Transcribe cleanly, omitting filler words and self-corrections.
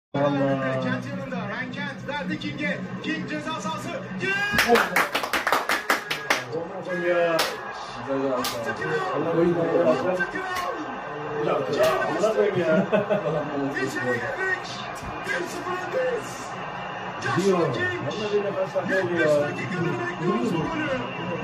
Allah. Kent yanında. Ryan Kent verdi King'e. King ceza sahası. King! Olmasın ya. Allah oyun oynamasın. Ya amına koyayım ya. İçeri girdik. 1-0 öndeyiz. Diyor. Joshua King. Vallahi bir nefes takıyor 25 ya. dakikadır bekliyoruz bu golü.